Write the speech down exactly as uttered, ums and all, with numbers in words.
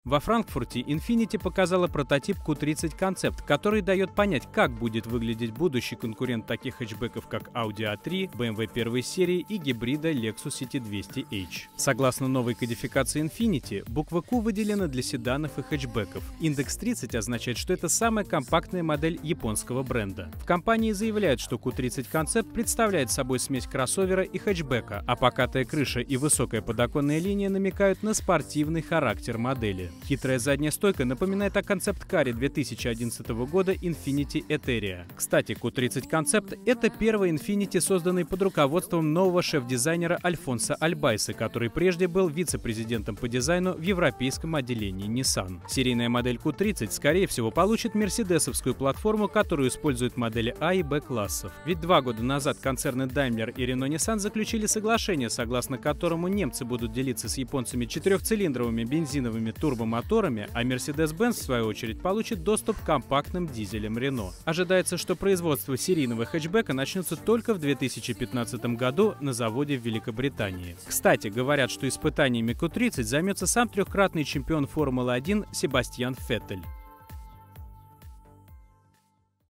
Во Франкфурте Infiniti показала прототип кью тридцать Concept, который дает понять, как будет выглядеть будущий конкурент таких хэтчбеков, как Audi а три, бэ эм вэ первой серии и гибрида Lexus си ти двести эйч. Согласно новой кодификации Infiniti, буква Q выделена для седанов и хэтчбеков. Индекс тридцать означает, что это самая компактная модель японского бренда. В компании заявляют, что кью тридцать Concept представляет собой смесь кроссовера и хэтчбека, а покатая крыша и высокая подоконная линия намекают на спортивный характер модели. Хитрая задняя стойка напоминает о концепт-каре две тысячи одиннадцатого года Infiniti Eteria. Кстати, кью тридцать Concept — это первый Infiniti, созданный под руководством нового шеф-дизайнера Альфонсо Альбайса, который прежде был вице-президентом по дизайну в европейском отделении Nissan. Серийная модель кью тридцать, скорее всего, получит мерседесовскую платформу, которую используют модели А и Б классов. Ведь два года назад концерны Daimler и Renault-Nissan заключили соглашение, согласно которому немцы будут делиться с японцами четырехцилиндровыми бензиновыми турбомоторами, а Mercedes-Benz, в свою очередь, получит доступ к компактным дизелям Renault. Ожидается, что производство серийного хэтчбека начнется только в две тысячи пятнадцатом году на заводе в Великобритании. Кстати, говорят, что испытаниями кью тридцать займется сам трехкратный чемпион Формулы один Себастьян Феттель.